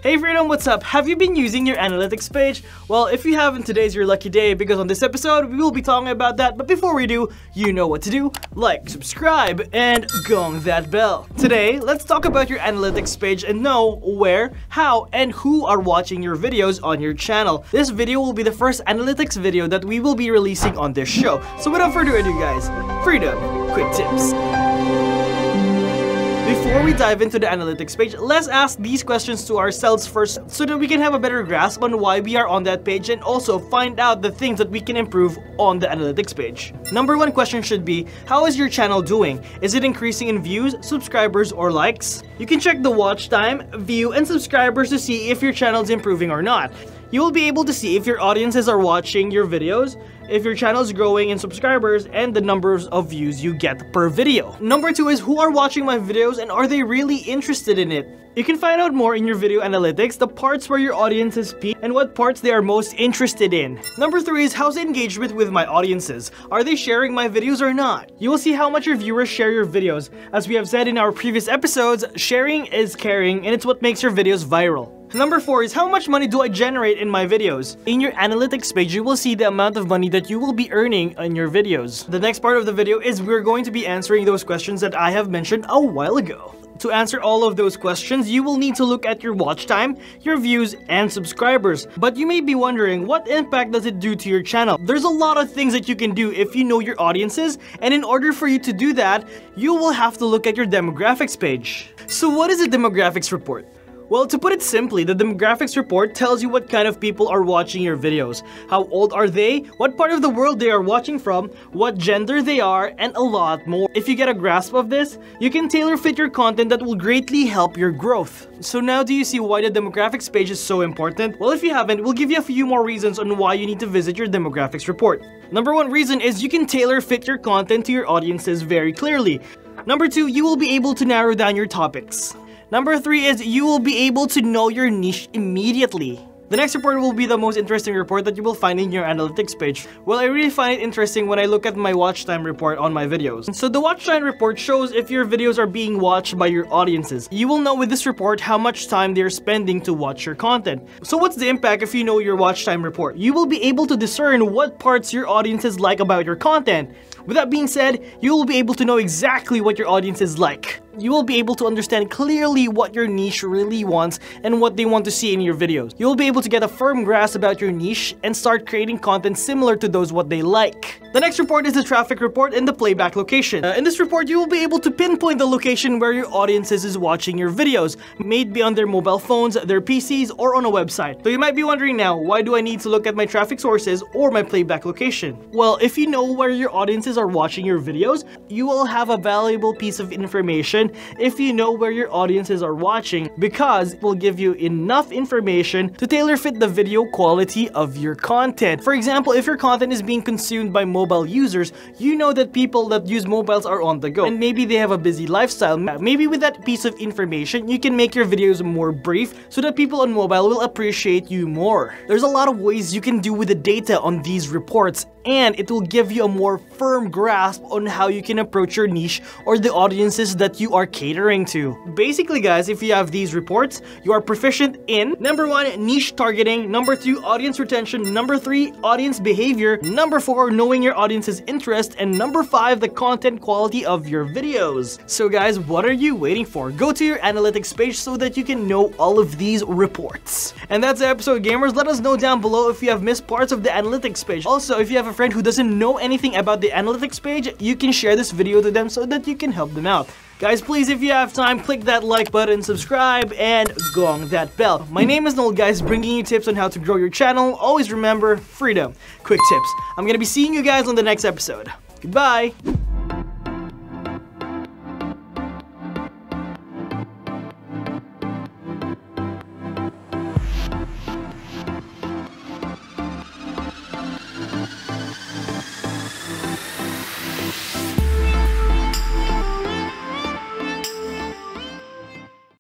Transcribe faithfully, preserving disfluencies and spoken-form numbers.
Hey Freedom, what's up? Have you been using your analytics page? Well, if you haven't, today's your lucky day because on this episode, we will be talking about that. But before we do, you know what to do. Like, subscribe, and gong that bell. Today, let's talk about your analytics page and know where, how, and who are watching your videos on your channel. This video will be the first analytics video that we will be releasing on this show. So without further ado guys, Freedom, quick tips. Before we dive into the analytics page, let's ask these questions to ourselves first so that we can have a better grasp on why we are on that page and also find out the things that we can improve on the analytics page. Number one question should be, how is your channel doing? Is it increasing in views, subscribers, or likes? You can check the watch time, view, and subscribers to see if your channel is improving or not. You will be able to see if your audiences are watching your videos, if your channel is growing in subscribers, and the numbers of views you get per video. Number two is, who are watching my videos and are they really interested in it? You can find out more in your video analytics, the parts where your audiences peak and what parts they are most interested in. Number three is, how's the engagement with my audiences? Are they sharing my videos or not? You will see how much your viewers share your videos. As we have said in our previous episodes, sharing is caring and it's what makes your videos viral. Number four is, how much money do I generate in my videos? In your analytics page, you will see the amount of money that you will be earning in your videos. The next part of the video is we're going to be answering those questions that I have mentioned a while ago. To answer all of those questions, you will need to look at your watch time, your views, and subscribers. But you may be wondering, what impact does it do to your channel? There's a lot of things that you can do if you know your audiences, and in order for you to do that, you will have to look at your demographics page. So what is a demographics report? Well, to put it simply, the demographics report tells you what kind of people are watching your videos. How old are they, what part of the world they are watching from, what gender they are, and a lot more. If you get a grasp of this, you can tailor fit your content that will greatly help your growth. So now do you see why the demographics page is so important? Well, if you haven't, we'll give you a few more reasons on why you need to visit your demographics report. Number one reason is you can tailor fit your content to your audiences very clearly. Number two, you will be able to narrow down your topics. Number three is you will be able to know your niche immediately. The next report will be the most interesting report that you will find in your analytics page. Well, I really find it interesting when I look at my watch time report on my videos. So the watch time report shows if your videos are being watched by your audiences. You will know with this report how much time they're spending to watch your content. So what's the impact if you know your watch time report? You will be able to discern what parts your audiences like about your content. With that being said, you will be able to know exactly what your audience is like. You will be able to understand clearly what your niche really wants and what they want to see in your videos. You will be able to get a firm grasp about your niche and start creating content similar to those what they like. The next report is the traffic report and the playback location. Uh, in this report, you will be able to pinpoint the location where your audiences is watching your videos, maybe on their mobile phones, their P Cs, or on a website. So you might be wondering now, why do I need to look at my traffic sources or my playback location? Well, if you know where your audiences are watching your videos, you will have a valuable piece of information if you know where your audiences are watching, because it will give you enough information to tailor fit the video quality of your content. For example, if your content is being consumed by mobile users, you know that people that use mobiles are on the go and maybe they have a busy lifestyle. Maybe with that piece of information, you can make your videos more brief so that people on mobile will appreciate you more. There's a lot of ways you can do with the data on these reports, and it will give you a more firm grasp on how you can approach your niche or the audiences that you are catering to. Basically guys, if you have these reports, you are proficient in number one, niche targeting, number two, audience retention, number three, audience behavior, number four, knowing your audience's interest, and number five, the content quality of your videos. So guys, what are you waiting for? Go to your analytics page so that you can know all of these reports. And that's the episode, gamers. Let us know down below if you have missed parts of the analytics page. Also, if you have a friend who doesn't know anything about the analytics page, you can share this video to them so that you can help them out. Guys, please, if you have time, click that like button, subscribe, and gong that bell. My name is Noel, guys, bringing you tips on how to grow your channel. Always remember, freedom, quick tips. I'm gonna be seeing you guys on the next episode. Goodbye!